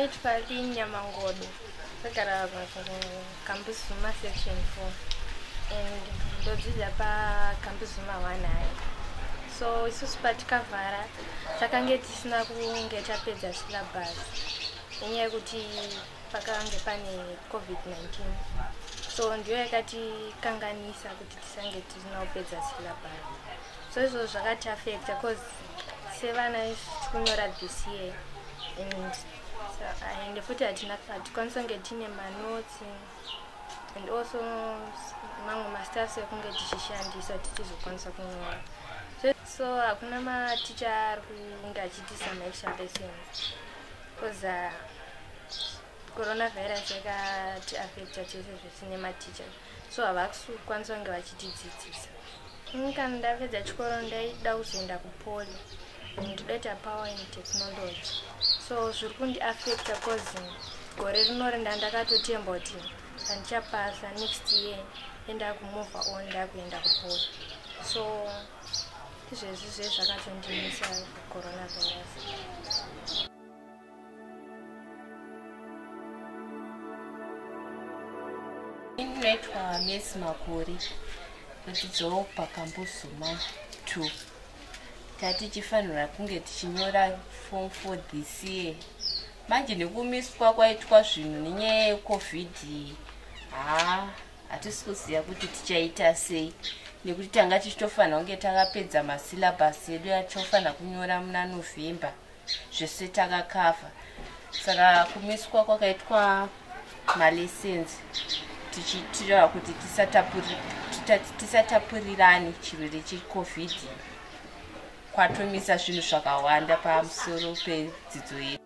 ndinoitwa Linyamangodo. Ndagara campus Zuma section 4 and ndodzidza pacampus Zuma 1 hai. So isusu patikavhara takange tisina kunge tapedza syllabus nenyaya yekuti pakange pane COVID-19. So ndiyo yakatikanganisa kuti tisange tisina kupedza syllabus. So izvo zvakati affect because sevana tikunyora this year and futi hatikwanisa kunge tine manotes and also mamwe mastaffs ekunge tichishandisa tichizokwanisa kunyora. So hakuna maticha ari kunge achitiisa extra lessons because coronavirus yakati affecta tese zvisine maticha, so havakukwanisa kunge vachitidzidzisa. Kana ndapedza chikoro ndaida kuzoenda kuPoly ndoita power and technology. So zviri kundiaffecta because gore rino ndakatotemba kuti ndichapasa next year ndakumova on ndakuenda kuPoly. So izvezvi zvezvakatondimisa coronavirus. Ndinoitwa Miss Makori kudzidzawo pacampus Zuma 2. Tichifanira kunge tichinyora form 4 this year. Manje nekumiswa kwaitwa zvinhu nenyaya yeCovid, hatisi kuziva kuti tichaita sei, nekuti tanga tichitofanira kunge takapedza masyllabus edu atofanira kunyora muna November, zvese takakavha. Saka kumiswa kwakaitwa malessons tichitira kuti tisatapurirane chirwere cheCovid, kwatomisa zvinhu zvakawanda pamusoro pedzidzo yedu.